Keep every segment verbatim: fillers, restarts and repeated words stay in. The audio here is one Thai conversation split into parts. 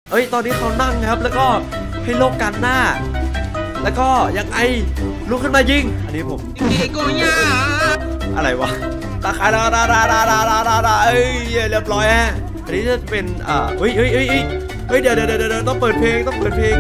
เอ้ยตอนนี้เขานั่งครับแล้วก็ให้โลกกันหน้าแล้วก็ยังไงลุกขึ้นมายิงอันนี้ผมอะไรวะตาคาดาดาดาดาดาดาดาดาเอ้ยเรียบร้อยฮะอันนี้จะเป็นอ่าเฮ้ยเฮ้ยเฮ้ยเฮ้ยเดี๋ยวเดี๋ยวเดี๋ยวต้องเปิดเพลงต้องเปิดเพลง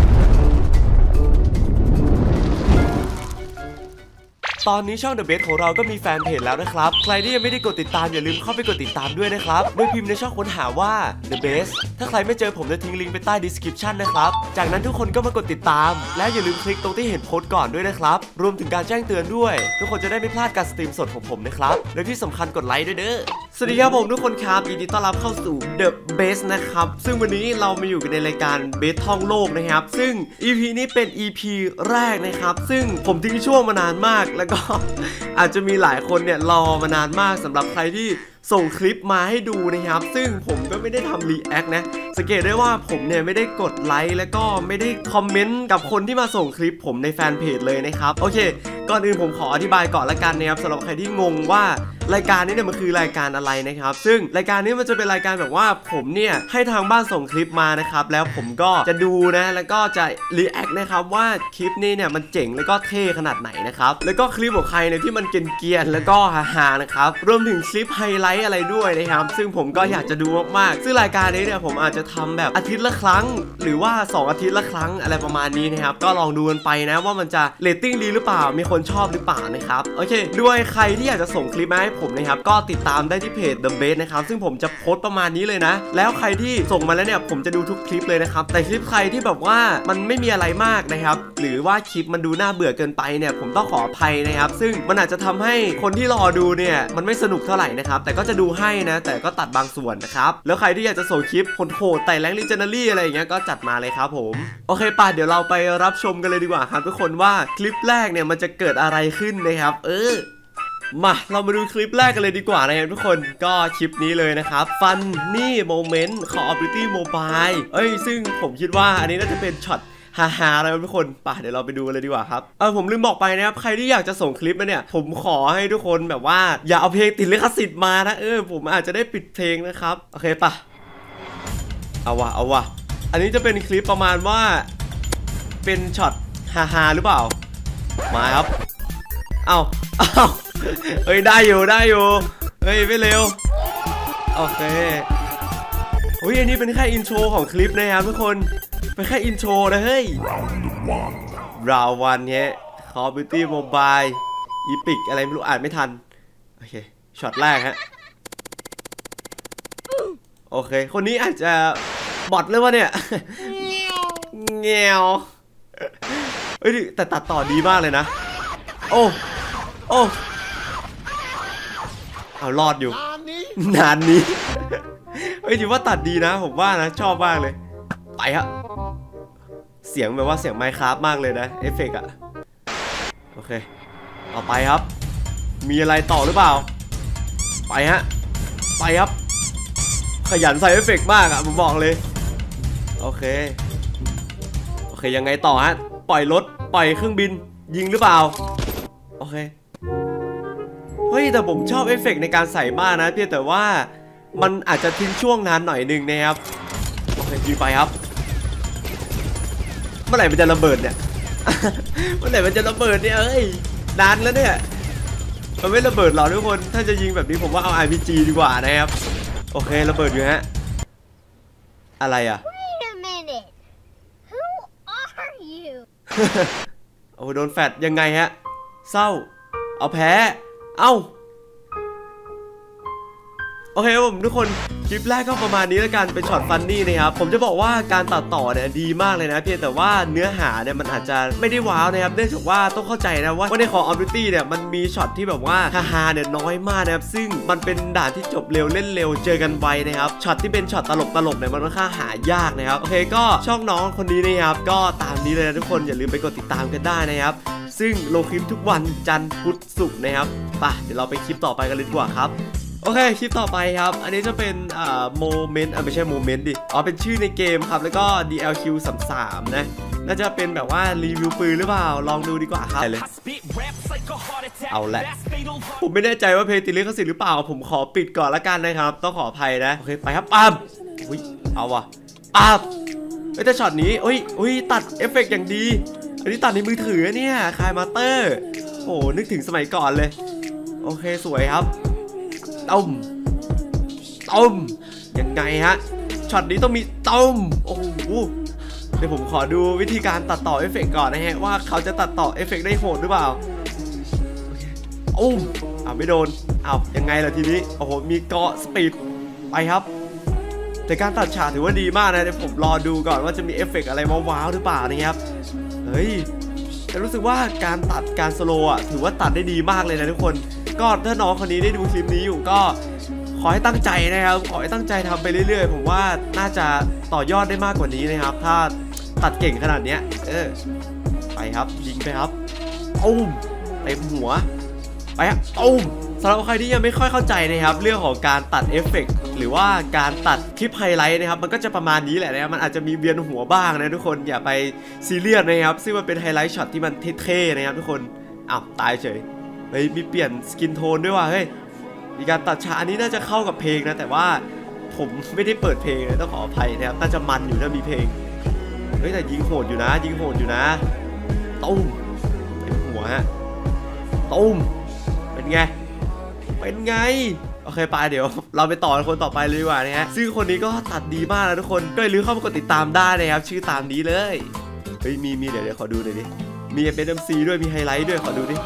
ตอนนี้ช่อง The Base ของเราก็มีแฟนเพจแล้วนะครับใครที่ยังไม่ได้กดติดตามอย่าลืมเข้าไปกดติดตามด้วยนะครับโดยพิมพ์ในช่องค้นหาว่า The Base ถ้าใครไม่เจอผมจะทิ้งลิงก์ไปใต้ description นะครับจากนั้นทุกคนก็มากดติดตามและอย่าลืมคลิกตรงที่เห็นโพสต์ก่อนด้วยนะครับรวมถึงการแจ้งเตือนด้วยทุกคนจะได้ไม่พลาดการสตรีมสดของผมนะครับและที่สำคัญกดไลค์ด้วยเด้อสวัสดีครับผมทุกคนครับยินดีต้อนรับเข้าสู่ The Base นะครับซึ่งวันนี้เรามาอยู่กันในรายการ Base ท่องโลกนะครับซึ่ง อี พี นี้เป็น อี พี แรกนะครับซึ่งผมทิ้งช่วงมานานมากแล้วก็อาจจะมีหลายคนเนี่ยรอมานานมากสำหรับใครที่ส่งคลิปมาให้ดูนะครับซึ่งผมก็ไม่ได้ทำรีแอคนะสังเกตได้ว่าผมเนี่ยไม่ได้กดไลค์แล้วก็ไม่ได้คอมเมนต์กับคนที่มาส่งคลิปผมในแฟนเพจเลยนะครับโอเคก่อนอื่นผมขออธิบายก่อนละกันนะครับสำหรับใครที่งงว่ารายการนี้เนี่ยมันคือรายการอะไรนะครับซึ่งรายการนี้มันจะเป็นรายการแบบว่าผมเนี่ยให้ทางบ้านส่งคลิปมานะครับแล้วผมก็จะดูนะแล้วก็จะรีแอคนะครับว่าคลิปนี้เนี่ยมันเจ๋งแล้วก็เท่ขนาดไหนนะครับแล้วก็คลิปของใครเนี่ยที่มันเกรียนๆแล้วก็ฮาๆนะครับรวมถึงคลิปไฮไลท์อะไรด้วยนะครับซึ่งผมก็อยากจะดูมากๆซึ่งรายการนี้เนี่ยผมอาจจะทำแบบอาทิตย์ละครั้งหรือว่าสองอาทิตย์ละครั้งอะไรประมาณนี้นะครับก็ลองดูกันไปนะว่ามันจะเรตติ้งดีหรือเปล่ามีคนชอบหรือเปล่านะครับโอเคด้วยใครที่อยากจะส่งคลิปมาให้ผมนะครับก็ติดตามได้ที่เพจ The Base นะครับซึ่งผมจะโพสต์ประมาณนี้เลยนะแล้วใครที่ส่งมาแล้วเนี่ยผมจะดูทุกคลิปเลยนะครับแต่คลิปใครที่แบบว่ามันไม่มีอะไรมากนะครับหรือว่าคลิปมันดูน่าเบื่อเกินไปเนี่ยผมต้องขออภัยนะครับซึ่งมันอาจจะทำให้คนที่รอดูเนี่ยมันไม่สนุกเท่าไหร่นะครับแต่ก็จะดูให้นะแต่ก็ตัดบางส่วนนะครับแล้วใครที่อยากจะส่งคลิปโหดๆไต่แรงลิเจนเนอรี่อะไรอย่างเงี้ยก็จัดมาเลยครับผมโอเคป่ะเดี๋ยวเราไปรับชมกันเลยดีกว่าครับทุกคนว่าคลิปแรกเนี่ยมันจะเกิดอะไรขึ้นนะครับเออมาเรามาดูคลิปแรกกันเลยดีกว่านะครับทุกคนก็คลิปนี้เลยนะครับฟันนี่โมเมนต์ Call of Duty Mobile เอ้ยซึ่งผมคิดว่าอันนี้น่าจะเป็นช็อตฮ่าๆแล้วทุกคนป่ะเดี๋ยวเราไปดูกันเลยดีกว่าครับเออผมลืมบอกไปนะครับใครที่อยากจะส่งคลิปมาเนี่ยผมขอให้ทุกคนแบบว่าอย่าเอาเพลงติดลิขสิทธิ์มานะเออผมอาจจะได้ปิดเพลงนะครับโอเคป่ะเอาวะเอาวะอันนี้จะเป็นคลิปประมาณว่าเป็นช็อตฮ่าๆหรือเปล่ามาครับเอาเอาเฮ้ยได้อยู่ได้อยู่เฮ้ยไม่เร็วโอเคเฮ้ยอันนี้เป็นแค่อินโทรของคลิปนะครับทุกคนเป็นแค่อินโทรนะเฮ้ยราววันเนี้ย Call of Duty Mobile Epic อะไรไม่รู้อ่านไม่ทันโอเคช็อตแรกฮะโอเคคนนี้อาจจะบอทเลยวะเนี่ยเงี้ยวเฮ้ยแต่ตัดต่อดีมากเลยนะโอ้โอ้เอารอดอยู่นานนี้เฮ้ยถือว่าตัดดีนะผมว่านะชอบมากเลยไปฮะเสียงแบบว่าเสียงไมค์คราฟมากเลยนะเอฟเฟกต์อะโอเคต่อไปครับมีอะไรต่อหรือเปล่าไปฮะไปครับขยันใส่เอฟเฟกต์มากอะผมบอกเลยโอเคโอเคยังไงต่อฮะปล่อยรถปล่อยเครื่องบินยิงหรือเปล่าโอเคเฮ้ยแต่ผมชอบเอฟเฟกต์ในการใส่มากนะเพียงแต่ว่ามันอาจจะทิ้งช่วงนานหน่อยนึงนะครับโอเคยิงไปครับเมื่อไหร่มันจะระเบิดเนี่ยเมื่อไหร่มันจะระเบิดเนี่ยเอ้ยนานแล้วเนี่ยมันไม่ระเบิดหรอกทุกคนถ้าจะยิงแบบนี้ผมว่าเอา อาร์ พี จี ดีกว่านะครับโอเคระเบิดอยู่ฮะอะไรอ่ะ Wait a minute Who are you โอ้โดนแฟดยังไงฮะเศร้าเอาแพ้เอ้าโอเคครับผมทุกคนคลิปแรกก็ประมาณนี้แล้วกันเป็นช็อตฟันนี่นะครับผมจะบอกว่าการตัดต่อเนี่ยดีมากเลยนะเพียงแต่ว่าเนื้อหาเนี่ยมันอาจจะไม่ได้ว้าวนะครับเนื่องจากว่าต้องเข้าใจนะว่าใน Call of Duty เนี่ยมันมีช็อตที่แบบว่าฮาๆเนี่ยน้อยมากนะครับซึ่งมันเป็นด่านที่จบเร็วเล่นเร็วเจอกันไวนะครับช็อตที่เป็นช็อตตลกตลกเนี่ยมันค่อนข้างหายากนะครับโอเคก็ช่องน้องคนนี้นะครับก็ตามนี้เลยนะทุกคนอย่าลืมไปกดติดตามกันได้นะครับซึ่งลงคลิปทุกวันจันทร์พุธศุกร์นะครับไปเดี๋ยวเราไปคลิปต่อไปกันเลยดีกว่าครับโอเคคลิปต่อไปครับอันนี้จะเป็นอ่าโมเมนต์อ่ะไม่ใช่โมเมนต์ดิอ๋อเป็นชื่อในเกมครับแล้วก็ ดี แอล คิว สามสิบสามนะน่าจะเป็นแบบว่ารีวิวปืนหรือเปล่าลองดูดีกว่าครับเลยเอาแหละผมไม่แน่ใจว่าเพลงติดลิขสิทธิ์หรือเปล่าผมขอปิดก่อนละกันนะครับต้องขออภัยนะโอเคไปครับปั๊บอุ้ยเอาวะปั๊บฮ้ยแต่ช็อตนี้อุ้ยอุ้ยตัดเอฟเฟกต์อย่างดีอันนี้ตัดในมือถือเนี่ยคายมาสเตอร์โอ้นึกถึงสมัยก่อนเลยโอเคสวยครับต้มต้มยังไงฮะช็อตนี้ต้องมีต้มโอ้โหเดี๋ยวผมขอดูวิธีการตัดต่อเอฟเฟกต์ก่อนนะฮะว่าเขาจะตัดต่อเอฟเฟกต์ได้โหดหรือเปล่าอุ้มอ่าไม่โดนอ้าวยังไงล่ะทีนี้โอ้โหมีเกาะสปีดไปครับแต่การตัดฉากถือว่าดีมากนะเดี๋ยวผมรอดูก่อนว่าจะมีเอฟเฟกต์อะไรว้าวๆหรือเปล่านะครับเฮ้ยแต่รู้สึกว่าการตัดการสโลว์อ่ะถือว่าตัดได้ดีมากเลยนะทุกคนก็ถ้าน้องคนนี้ได้ดูคลิปนี้อยู่ก็ขอให้ตั้งใจนะครับขอให้ตั้งใจทำไปเรื่อยๆผมว่าน่าจะต่อยอดได้มากกว่านี้นะครับถ้าตัดเก่งขนาดเนี้ยเออไปครับยิงไปครับตุ้มเต็มหัวไปครับตุ้มสำหรับใครที่ยังไม่ค่อยเข้าใจนะครับเรื่องของการตัดเอฟเฟกต์หรือว่าการตัดคลิปไฮไลท์นะครับมันก็จะประมาณนี้แหละนะครับมันอาจจะมีเวียนหัวบ้างนะทุกคนอย่าไปซีเรียสนะครับซึ่งมันเป็นไฮไลท์ช็อตที่มันเท่ๆนะครับทุกคนอ้าวตายเฉยเฮ้ยมีเปลี่ยนสกินโทนด้วยว่ะเฮ้ยมีการตัดฉากอันนี้น่าจะเข้ากับเพลงนะแต่ว่าผมไม่ได้เปิดเพลงเลยต้องขออภัยนะครับน่าจะมันอยู่ถ้ามีเพลงเฮ้ยแต่ยิงโหดอยู่นะยิงโหดอยู่นะตุ้มเป็นหัวฮะตุ้มเป็นไงเป็นไงโอเคไปเดี๋ยวเราไปต่อคนต่อไปเลยดีกว่านะฮะซึ่งคนนี้ก็ตัดดีมากนะทุกคนก็อย่าลืมเข้ามากดติดตามได้นะครับชื่อตามนี้เลยเฮ้ยมีมีเดี๋ยวเดี๋ยวขอดูหน่อยดิมีเป็น เอ็ม ซี ด้วยมีไฮไลท์ด้วยขอดูดิ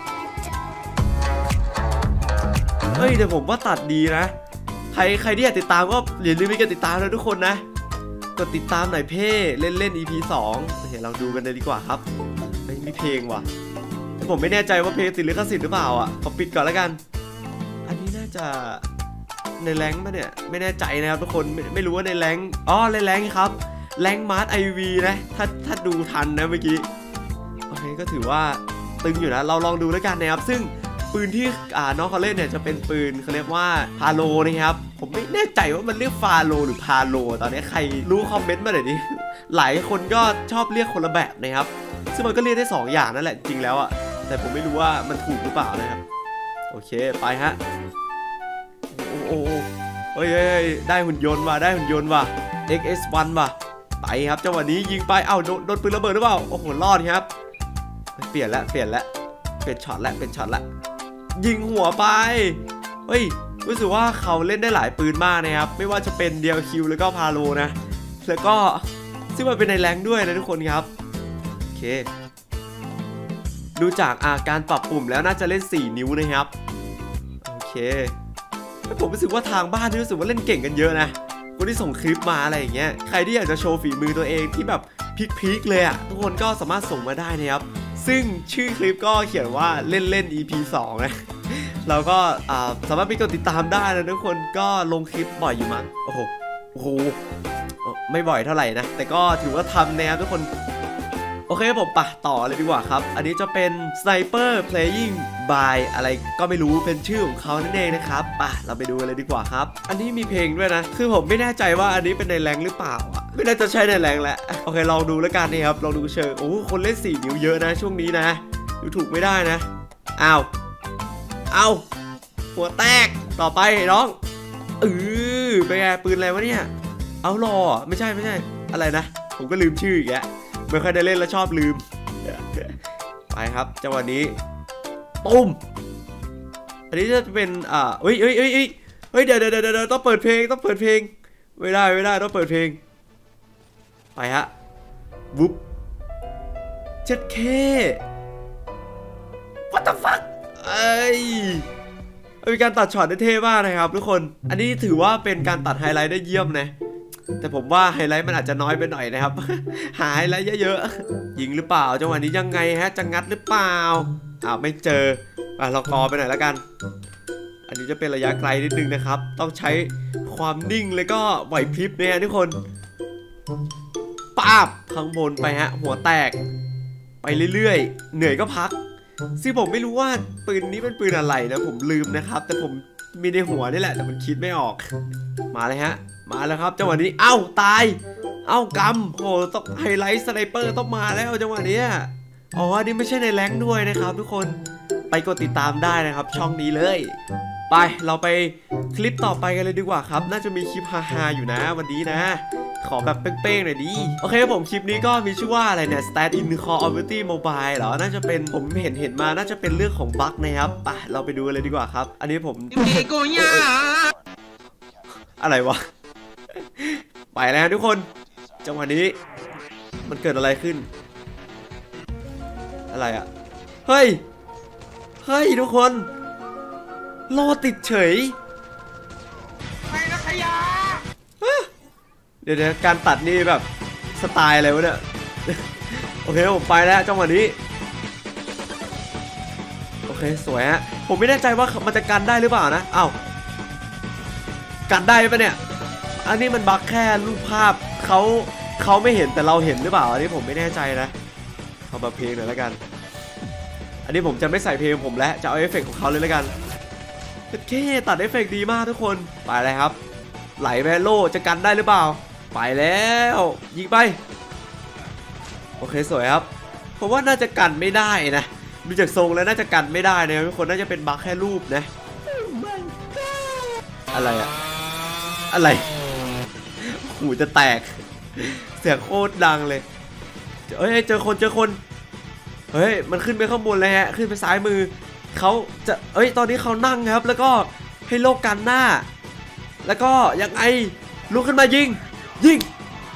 เฮ้ยแต่ผมว่าตัดดีนะใครใครที่อยากติดตามก็อย่าลืมไปกดติดตามนะทุกคนนะกดติดตามหน่อยเพ่เล่นเล่น อี พี สองเดี๋ยวเราดูกันเลยดีกว่าครับเฮ้ยมีเพลงว่ะผมไม่แน่ใจว่าเพลงติดลิขสิทธิ์หรือเปล่าอ่ะขอปิดก่อนแล้วกันอันนี้น่าจะในแรงค์ป่ะเนี่ยไม่แน่ใจนะครับทุกคนไม่ไม่รู้ว่าในแรงค์อ๋อในแรงค์ครับแรงค์มาร์ทไอวีนะถ้าถ้าดูทันนะเมื่อกี้โอเคก็ถือว่าตึงอยู่นะเราลองดูแล้วกันนะครับซึ่งปืนที่อ่าน้องเขาเล่นเนี่ยจะเป็นปืนเขาเรียกว่าพาโลนะครับผมไม่แน่ใจว่ามันเรียกฟาโลหรือพาโลตอนนี้ใครรู้คอมเมนต์มาหน่อยดิหลายคนก็ชอบเรียกคนละแบบนะครับซึ่งมันก็เรียกได้สองอย่างนั่นแหละจริงแล้วอ่ะแต่ผมไม่รู้ว่ามันถูกหรือเปล่านะครับโอเคไปฮะโอ้โหเฮ้ยได้หุ่นยนต์ว่ะได้หุ่นยนต์ว่ะ เอ็กซ์ เอส วัน ว่ะไปครับจังหวะนี้ยิงไปเอ้าโดนโดนปืนระเบิดหรือเปล่าโอ้โหรอดครับเปลี่ยนแล้วเปลี่ยนแล้วเปลี่ยนช็อตแล้วเป็นช็อตแล้วยิงหัวไปเฮ้ยรู้สึกว่าเขาเล่นได้หลายปืนมากนะครับไม่ว่าจะเป็นเดียลคิวแล้วก็พาโลนะแล้วก็ซึ่งมันเป็นในแรงด้วยนะทุกคนครับโอเคดูจากอาการปรับปุ่มแล้วน่าจะเล่นสี่นิ้วนะครับโอเคผมรู้สึกว่าทางบ้านรู้สึกว่าเล่นเก่งกันเยอะนะคนที่ส่งคลิปมาอะไรอย่างเงี้ยใครที่อยากจะโชว์ฝีมือตัวเองที่แบบพีคๆเลยอ่ะทุกคนก็สามารถส่งมาได้นะครับซึ่งชื่อคลิปก็เขียนว่าเล่นเล่น อี พี สองนะเราก็สามารถไปกดติดตามได้นะทุกคนก็ลงคลิปบ่อยอยู่มั้งโอ้โหโอ้โหไม่บ่อยเท่าไหร่นะแต่ก็ถือว่าทำนะครับทุกคนโอเคผมปะต่อเลยดีกว่าครับอันนี้จะเป็น Sniper Playing by อะไรก็ไม่รู้เป็นชื่อของเขานั่นเองนะครับปะเราไปดูเลยดีกว่าครับอันนี้มีเพลงด้วยนะคือผมไม่แน่ใจว่าอันนี้เป็นในแรงหรือเปล่าอ่ะไม่น่าจะใช่ในแรงแหละโอเคลองดูแล้วกันนี่ครับลองดูเชิงโอ้คนเล่นสี่นิ้วเยอะนะช่วงนี้นะดูถูกไม่ได้นะอ้าวอ้าวหัวแตกต่อไปน้องเออเป็นไงปืนอะไรวะเนี่ยเอาหล่อไม่ใช่ไม่ใช่อะไรนะผมก็ลืมชื่ออีกแล้วไม่ค่อยได้เล่นแล้วชอบลืมไปครับจังหวะนี้ปุ้มอันนี้จะเป็นอ่าเฮ้ยเฮ้ยเฮ้ยเฮ้ยเดี๋ยวเดี๋ยวเดี๋ยวต้องเปิดเพลงต้องเปิดเพลงไม่ได้ไม่ได้ต้องเปิดเพลงไปฮะวุ๊บเจ็ดเค what the fuck เอ้ยเป็นการตัดช็อตได้เท่มากนะครับทุกคนอันนี้ถือว่าเป็นการตัดไฮไลท์ได้เยี่ยมนะแต่ผมว่าไฮไลท์มันอาจจะน้อยไปหน่อยนะครับหาไฮไลท์เยอะๆยิงหรือเปล่าจังหวะนี้ยังไงฮะจะงัดหรือเปล่าอ้าวไม่เจออ่ะเรากอไปหน่อยแล้วกันอันนี้จะเป็นระยะไกลนิดนึงนะครับต้องใช้ความนิ่งแล้วก็ไหวพริบเนี่ยทุกคนป้าบข้างบนไปฮะหัวแตกไปเรื่อยๆเหนื่อยก็พักซึ่งผมไม่รู้ว่าปืนนี้เป็นปืนอะไรนะผมลืมนะครับแต่ผมมีในหัวนี่แหละแต่มันคิดไม่ออกมาเลยฮะมาแล้วครับจังหวะนี้เอ้าตายเอ้ากำโหต้องไฮไลท์สไนเปอร์ต้องมาแล้วจังหวะนี้อ๋ออันนี้ไม่ใช่ในแรงค์ด้วยนะครับทุกคนไปกดติดตามได้นะครับช่องนี้เลยไปเราไปคลิปต่อไปกันเลยดีกว่าครับน่าจะมีคลิปฮาๆอยู่นะวันนี้นะขอแบบเป้งๆหน่อยดิโอเคผมคลิปนี้ก็มีชื่อว่าอะไรเนี่ย Stand in Call of Duty Mobile เหรอน่าจะเป็นผมเห็นเห็นมาน่าจะเป็นเรื่องของบั๊กนะครับไปเราไปดูกันเลยดีกว่าครับอันนี้ผมอะไรวะไปแล้วทุกคนจังหวะนี้มันเกิดอะไรขึ้นอะไรอะเฮ้ยเฮ้ยทุกคนโลติดเฉยไม่นะขยะเดี๋ยวๆการตัดนี่แบบสไตล์อะไรวะเนี่ยโอเคผมไปแล้วจังหวะนี้โอเคสวยฮะผมไม่แน่ใจว่ามันจะกันได้หรือเปล่านะอ้าวกันได้ปะเนี่ยอันนี้มันบั๊กแค่รูปภาพเขาเขาไม่เห็นแต่เราเห็นหรือเปล่าอันนี้ผมไม่แน่ใจนะเอาแบบเพลงหน่อยแล้วกันอันนี้ผมจะไม่ใส่เพลงผมแล้วจะเอาเอฟเฟกต์ของเขาเลยแล้วกันโอเคตัดเอฟเฟกต์ดีมากทุกคนไปเลยครับไหลไปโลจะกันได้หรือเปล่าไปแล้วยิงไปโอเคสวยครับผมว่าน่าจะกันไม่ได้นะดูจากทรงแล้วน่าจะกันไม่ได้นะทุกคนน่าจะเป็นบั๊กแค่รูปนะอะไรอะอะไรหูจะแตกเสียงโคตรดังเลยเฮ้ยเจอคนเจอคนเฮ้ยมันขึ้นไปข้างบนเลยฮะขึ้นไปซ้ายมือเขาจะเอ้ยตอนนี้เขานั่งครับแล้วก็ให้โลกกันหน้าแล้วก็ยังไงลุกขึ้นมายิงยิง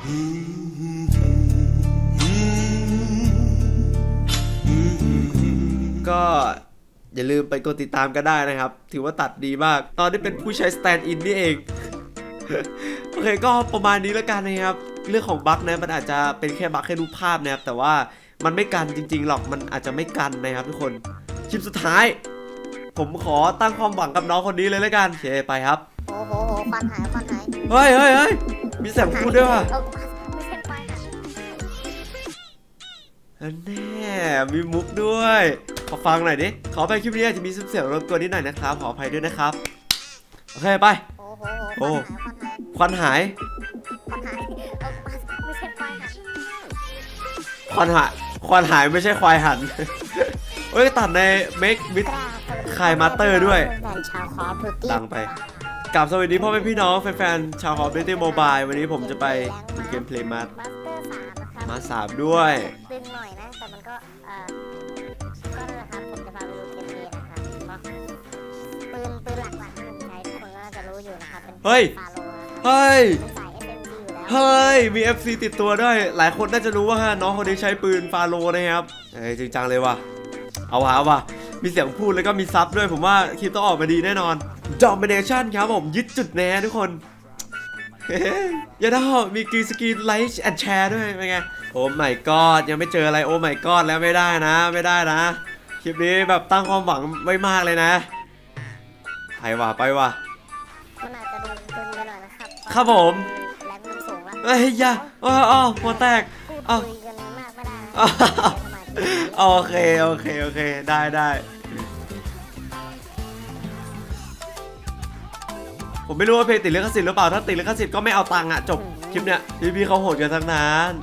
ก็อย่าลืมไปกดติดตามกันได้นะครับถือว่าตัดดีมากตอนนี้เป็นผู้ใช้สแตนด์อินนี่เองโอเคก็ประมาณนี้แล้วกันนะครับเรื่องของบั๊กนะมันอาจจะเป็นแค่บั๊กแค่รูปภาพนะครับแต่ว่ามันไม่กันจริงๆหรอกมันอาจจะไม่กันนะครับทุกคนคลิปสุดท้ายผมขอตั้งความหวังกับน้องคนนี้เลยแล้วกันโอเคไปครับโอ้โหฟันหายฟันหายเฮ้ยเฮ้ยเฮ้ยมีเสียงพูดด้วยว่ะแน่มีมุกด้วยขอฟังหน่อยดิขออภัยคลิปนี้อาจจะมีเสียงรบกวนนิดหน่อยนะครับขออภัยด้วยนะครับโอเคไปโอ้ควันหายควันหายควันหายไม่ใช่ควายหันเอ้ยตัดใน Make with คายมาสเตอร์ด้วยดังไปกลับสวัสดีพ่อแม่พี่น้องแฟนๆชาว Call of Duty Mobile วันนี้ผมจะไปเกมเพลย์มามาสามด้วยดึงหน่อยนะแต่มันก็เอ่อก็นั่นแหละครับผมจะพาไปดูเกมเพลย์นะครับปืนปืนหลักๆที่ผมใช้ทุกคนน่าจะรู้อยู่นะครับเป็นเฮ้ยเฮ้ยเฮ้ยมี เอฟ ซี ติดตัวด้วยหลายคนน่าจะรู้ว่าน้องคนนี้ใช้ปืนฟาโลนะครับเฮ้ยจริงจังเลยว่ะเอาวะเอาวะมีเสียงพูดแล้วก็มีซับด้วยผมว่าคลิปต้องออกมาดีแน่นอน Domination ครับผมยึดจุดแน่ทุกคนอย่าได้มีกรีนสกรีนไลค์แอนด์แชร์ด้วยเป็นไงโอ้ my god ยังไม่เจออะไรโอ้ my god แล้วไม่ได้นะไม่ได้นะคลิปนี้แบบตั้งความหวังไว้มากเลยนะไปว่ะไปว่ะมันอาจจะดูตึงไปหน่อยนะครับครับผมแรงมันสูงแล้วเฮ้ยอย่าอ๋ออ๋อหัวแตกอ๋อคุยกันมากไม่ได้โอเคโอเคโอเคได้ได้ผมไม่รู้ว่าเพลงติดลิขสิทธิ์หรือเปล่าถ้าติดลิขสิทธิ์ก็ไม่เอาตังค์อะจบคลิปเนี้ยพี่พี่เขาโหดกันทั้งนั้น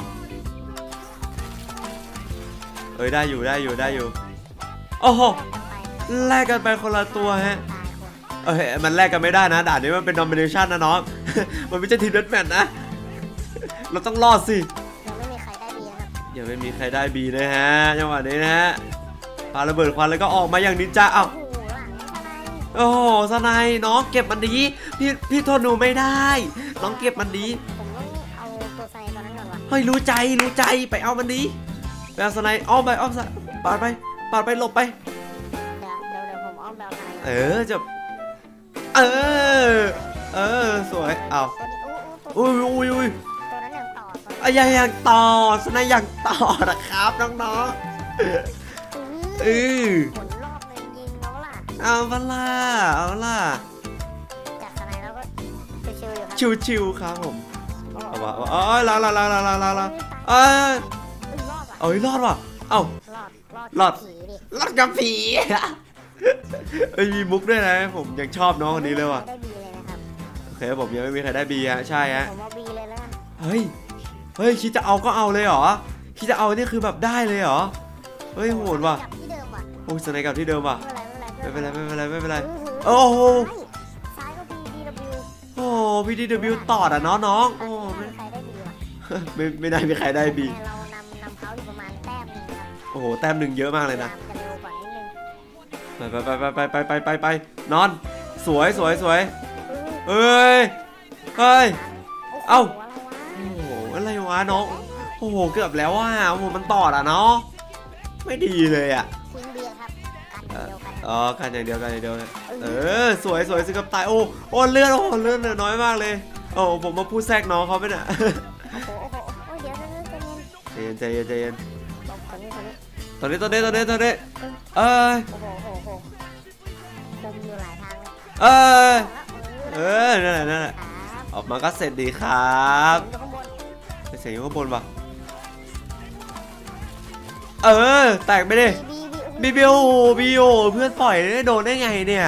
เอ้ยได้อยู่ได้อยู่ได้อยู่โอ้โหแลกกันไปคนละตัวฮะเอ้ยมันแลกกันไม่ได้นะด่านนี้มันเป็น domination นะน้องมันไม่ใช่ทีมเดธแมทนะเราต้องรอดสิยังไม่มีใครได้บีนะครับยังไม่มีใครได้บีนะฮะจังหวะนี้นะฮะปาระเบิดควันแล้วก็ออกมาอย่างนินจาอ้าวโอ้โหสไนน้องเก็บมันดีพี่พี่ทนหนูไม่ได้น้องเก็บมันดีผมต้องเอาตัวไซตอนนั้นก่อนวะเฮ้ยรู้ใจรู้ใจไปเอามันดีไปเอาสไนอ้อมไปอ้อมซะปาดไปปาดไปหลบไปเดี๋ยวเดี๋ยวเดี๋ยวผมอ้อมไปเอาสไนเออจะเออเออสวยเอาอุ้ยอุ้ยอุ้ยตัวนั้นยังต่อไอ้ยังยังต่อสไนยังต่อนะครับน้องๆเออเอาเวลาเอาล่ะจากสไนแล้วก็ชิวๆอยู่ครับชิวๆครับผมเอาวะอ๋อลาลาลาลาลาลาลาเอ้ยเอ้ยรอดว่ะเอ้ารอดรอดกับผีเอ้ยมีมุกด้วยนะผมยังชอบน้องคนนี้เลยว่ะโอเคผมยังไม่มีใครได้บีฮะใช่ฮะผมเอาบีเลยแล้วกันเฮ้ยเฮ้ยคิดจะเอาก็เอาเลยเหรอคิดจะเอานี่คือแบบได้เลยเหรอเฮ้ยโหดว่ะโอ้ยสไนกับที่เดิมว่ะไม่เป็นไรไม่เป็นไรไม่เป็นไรโอ้โหซ้ายก็ พี ดี ดับเบิลยูโอ้ พี ดี ดับเบิลยู ต่ออ่ะน้องน้องโอ้ไม่ไม่ได้มีใครได้บีแต่เรานำนำเขาอยู่ประมาณแต้มหนึงครับโอ้โหแต้มหนึ่งเยอะมากเลยนะจะเร็วกว่านิดนึงไปไปไปไปไปไปไปไปนอนสวยสวยสวยเออเอ้ยเฮ้ย เอ้าโอ้โหอะไรวะโอ้โหอะไรวะน้องโอ้โหเกือบแล้วว่าโอ้โหมันตอดอ่ะเนาะไม่ดีเลยอ่ะทิ้งเบียร์ครับกันเดียวกันอ๋อกันอย่างเดียวกันอย่างเดียวเออสวยสวยสิกับตายโอ้โอ้เลือดโอ้เลือดเหลือน้อยมากเลยโอ้ผมมาพูดแทรกน้องเขาไปน่ะโอ้โหโอ้โหโอ้ยเดี๋ยวเดี๋ยวเดี๋ยวใจเย็นใจเย็นใจเย็นใจเย็นตอนนี้ตอนนี้ตอนนี้ตอนนี้ตอนนี้ตอนนี้เอ้ยโอ้โหโอ้โหคมอยู่หลายทางเลยเอ้ยเอเอออนั่นแหละนั่นแหละครับออกมาก็เสร็จดีครับอยู่ข้างบนไปเสียงอยู่ข้างบนป่ะเออแตกไปดิบีบีบีบีโอบีโอเพื่อนปล่อยได้โดนได้ไงเนี่ย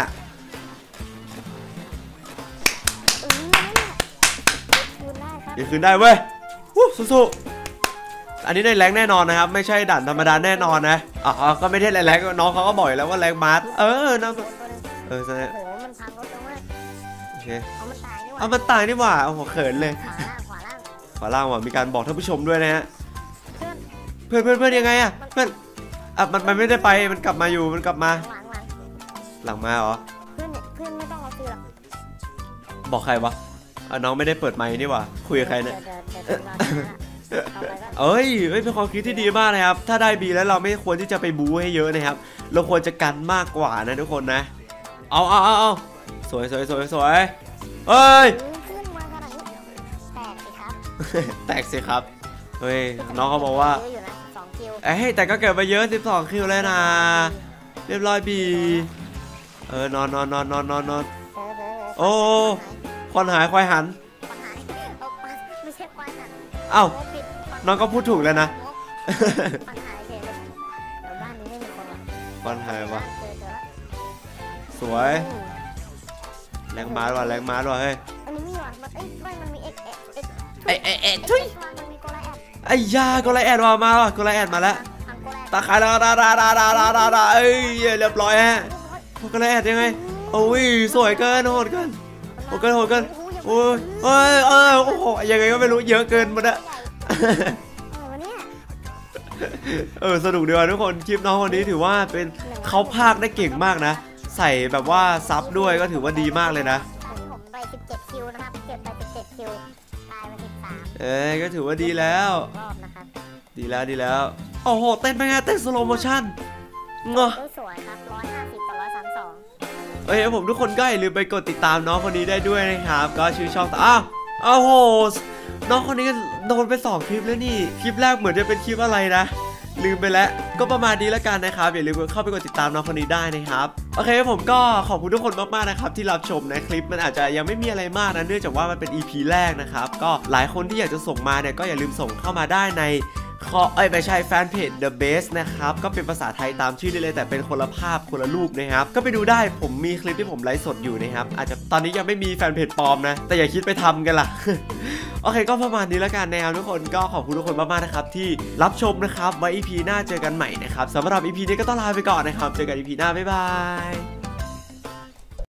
เออนั่นแหละคืนได้ครับยังคืนได้เว้ยวู้สู้ๆอันนี้ได้แรงแน่นอนนะครับไม่ใช่ด่านธรรมดาแน่นอนนะอ๋อก็ไม่ได้แรงๆน้องเขาก็บอกอยู่แล้วว่าแรงมาร์เออนะโดนตัวหนึงเออใช่โอ้โหมันพังรถจังมากโอเคเอามันตายนี่หว่าเอามันตายนี่หว่าโอ้โหเขินเลยขวาล่างขวาล่างขอล่างว่ะมีการบอกท่านผู้ชมด้วยนะฮะเพื่อนเพื่อนเพื่อนเพื่อนยังไงอะเพื่อนอ่ะมันมันไม่ได้ไปมันกลับมาอยู่มันกลับมาหลังหลังหลังมาเหรอเพื่อนเนี่ยเพื่อนไม่ต้องเอาฟิวหรอกบอกใครวะอ่ะน้องไม่ได้เปิดไมค์นี่หว่าคุยกับใครเนี่ยเดี๋ยวเดี๋ยวเดี๋ยวเดี๋ยวเอาไปก็เอ้ยเอ้ยเป็นความคิดที่ดีมากนะครับถ้าได้บีแล้วเราไม่ควรที่จะไปบู๊ให้เยอะนะครับเราควรจะกันมากกว่านะทุกคนนะเอาเอาเอาเอาสวยสวยสวยสวยเอ้ยขึ้นมาขนาดนี้แตกสิครับแตกสิครับเฮ้ยน้องเขาบอกว่าเยอะอยู่นะสองคิวเอ้ยแต่ก็เก็บไปเยอะสิบสองคิวเลยนะเรียบร้อยบีเออนอนนอนนอนนอนนอนนอนโอ้โหโอ้ควันหายควายหันปัญหาเอาปัญไม่ใช่ควายหันเอ้าโผิดน้องก็พูดถูกแล้วนะปัญหาเฉยเลยเดี๋ยวบ้านนี้ไม่มีคนหรอกควันหายวะเจอเจอแล้วสวยแรงมาร์ว่ะแรงมาร์ว่ะเฮ้ยอันนี้มีว่ะมันเอ้ยไม่มันมีเอ็กเอ็กเอ็กเอ้ยเอ้ยเอ้ยทุยมันมีโกลาแอดไอ้ยาโกไลแอดมามาว่ะโกไลแอดมาแล้วทางโกลาแอดตาขายแล้วดาดาดาดาดาดาดาเอ้ยเรียบร้อยฮะโกไลแอดยังไงโอ้ยสวยเกินโหดเกินโหดเกินโหดเกินโอ้ยเอ้ยเอ้ยโอ้โหยังไงก็ไม่รู้เยอะเกินหมดอะเออเนี่ยเออสนุกดีว่ะทุกคนคลิปน้องคนนี้ถือว่าเป็นเขาพากย์ได้เก่งมากนะ ใส่แบบว่าซับด้วยก็ถือว่าดีมากเลยนะผมไปสิบเจ็ดคิวนะครับเก็บไปสิบเจ็ดคิวตายไปสิบสามเอ้ยก็ถือว่าดีแล้วรอบนะครับดีแล้วดีแล้วโอ้โหเต้นไปไงเต้นสโลโมชั่นงอเอ้ยสวยครับร้อยห้าสิบต่อร้อยสามสองเอ้ยผมทุกคนก็อย่าลืมไปกดติดตามน้องคนนี้ได้ด้วยนะครับก็ชื่อช่องอ้าวอ้าวโหน้องคนนี้ก็โดนไปสองคลิปแล้วนี่คลิปแรกเหมือนจะเป็นคลิปอะไรนะลืมไปแล้วก็ประมาณนี้แล้วกันนะครับอย่าลืมเข้าไปกดติดตามน้องคนนี้ได้นะครับโอเคผมก็ขอบคุณทุกคนมากๆนะครับที่รับชมนะคลิปมันอาจจะยังไม่มีอะไรมากนะเนื่องจากว่ามันเป็น อี พี แรกนะครับก็หลายคนที่อยากจะส่งมาเนี่ยก็อย่าลืมส่งเข้ามาได้ในขอเอ้ยไม่ใช่แฟนเพจ The Best นะครับก็เป็นภาษาไทยตามชื่อได้เลยแต่เป็นคนละภาพคนละรูปนะครับก็ไปดูได้ผมมีคลิปที่ผมไลฟ์สดอยู่นะครับอาจจะตอนนี้ยังไม่มีแฟนเพจปลอมนะแต่อย่าคิดไปทำกันล่ะ โอเคก็ประมาณนี้แล้วกันนะครับทุกคนก็ขอบคุณทุกคนมากๆนะครับที่รับชมนะครับไว้ อี พี หน้าเจอกันใหม่นะครับสำหรับ อี พี นี้ก็ต้องลาไปก่อนนะครับเจอกัน อี พี หน้าบ๊ายบาย